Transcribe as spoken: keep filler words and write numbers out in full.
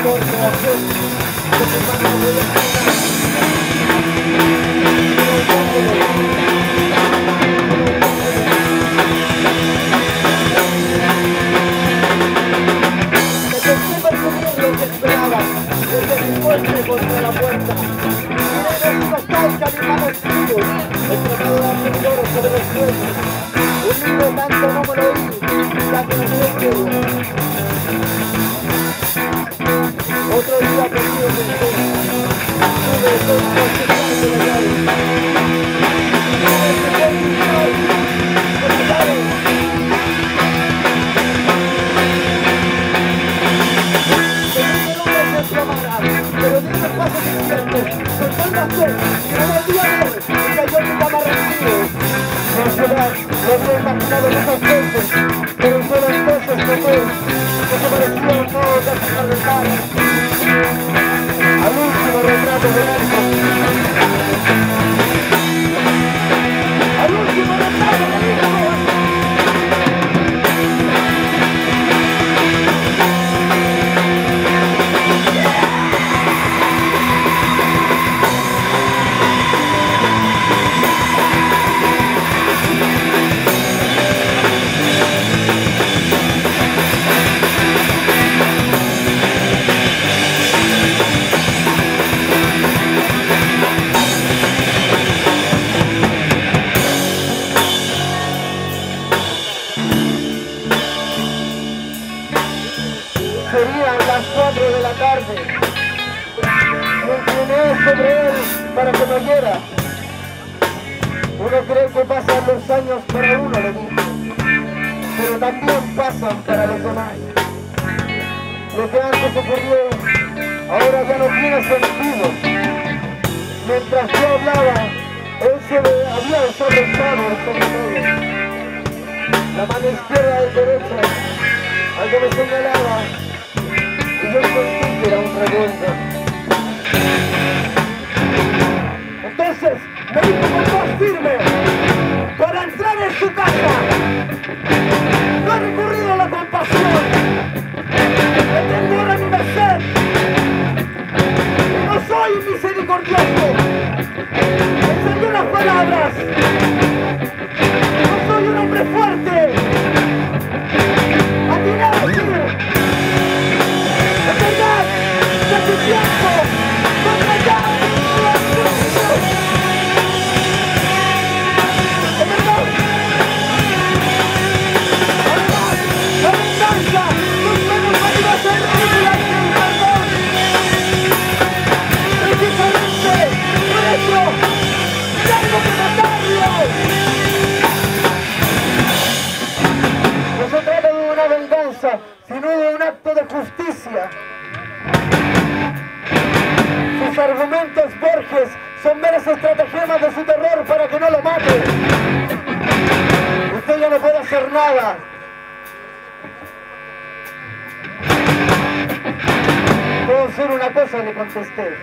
Contra la puerta. Miren los caucas y manos tuyos. El tratado de hacer oro sobre los sueños. Un libro tanto no me lo oí, ya que no me lo quiero. Otro día perdido en el sol. Sube de todo el coche de la llave. Pero dime el paso siguiente, con tal razón, que no me olvides, que yo nunca me arrepiento. No será, lo había imaginado muchas veces, pero solo entonces noté que se parecían todos a sus arretadas. Al último retrato de algo. Al último retrato de algo. Serían las cuatro de la tarde. Me incliné sobre él para que me oyera. Uno cree que pasan los años para uno, le dije, pero también pasan para los demás. Lo que antes ocurrió, ahora ya no tiene sentido. Mientras yo hablaba, él se le había desabrezado sobre todo. La mano izquierda y derecha, algo me señalaba. Yo sentí que era un revuelto. Entonces me dijo con voz firme, para entrar en su casa no he recurrido a la compasión, me tengo ahora mi merced, y no soy misericordioso. Enseñó las palabras, no soy un hombre fuerte, atiné a decir, es verdad, que tu tiempo contra ya es verdad. Además, la venganza tus manos ayuda a ser ridícula y sin perdón. Precisamente por eso tengo que matarlo. No se trata de una venganza, sino de un acto de justicia. Sus argumentos, Borges, son meras estratagemas de su terror para que no lo mate. Usted ya no puede hacer nada. Puedo hacer una cosa, le contesté.